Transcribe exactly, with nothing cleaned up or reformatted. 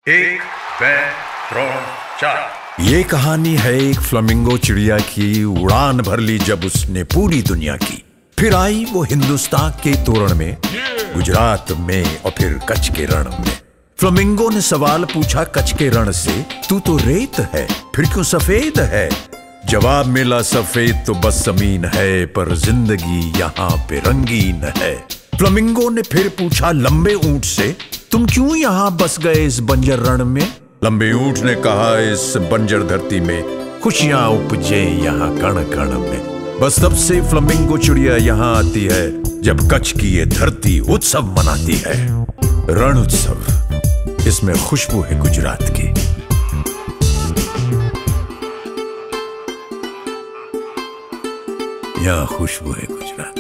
एक त्रण चार। ये कहानी है एक फ्लामिंगो चिड़िया की। उड़ान भर ली जब उसने पूरी दुनिया की, फिर आई वो हिंदुस्तान के तोरण में, गुजरात में और फिर कच्छ के रण में। फ्लामिंगो ने सवाल पूछा कच्छ के रण से, तू तो रेत है फिर क्यों सफेद है? जवाब मिला सफेद तो बस जमीन है, पर जिंदगी यहाँ पे रंगीन है। फ्लामिंगो ने फिर पूछा लंबे ऊंट से, तुम क्यों यहाँ बस गए इस बंजर रण में? लंबे ऊंट ने कहा इस बंजर धरती में खुशियां उपजे यहाँ कण कण में। बस तब से फ्लामिंगो चिड़िया यहाँ आती है जब कच्छ की ये धरती उत्सव मनाती है। रण उत्सव, इसमें खुशबू है गुजरात की। यहाँ खुशबू है गुजरात।